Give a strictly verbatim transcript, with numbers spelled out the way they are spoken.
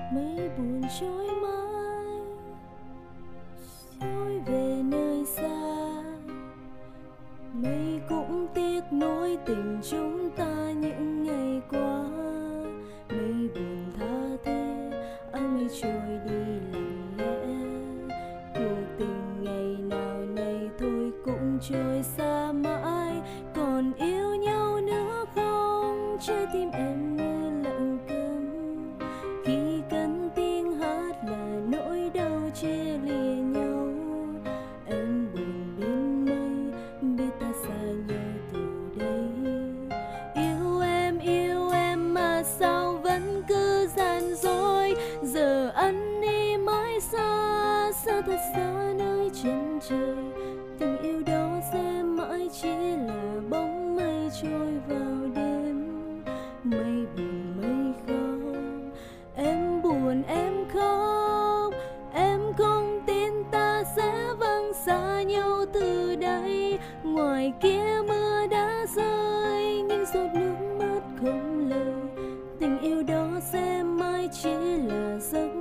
mây buồn trôi mãi trôi về nơi xa. Mây cũng tiếc nối tình chúng ta những ngày qua. Mây buồn tha thiết áng mây trôi đi lặng lẽ. Cuộc tình ngày nào này thôi cũng trôi xa mãi. Còn yêu nhau nữa không? Trái tim em như lặng câm khi cất tiếng hát là nỗi đau chia lìa nhau. Em buồn bên mây biết ta xa nhau từ đây. Yêu em yêu em mà sao vẫn cứ gian dối. Giờ anh đi mãi xa xa thật xa nơi chân trời. Tình yêu đó sẽ mãi chỉ là bóng mây trôi vào đêm. Mây buồn mây khóc em buồn em khóc. Em không tin ta sẽ vắng xa nhau từ đây. Ngoài kia mưa đã rơi những giọt nước mắt không lời. Tình yêu đó sẽ mãi chỉ là giấc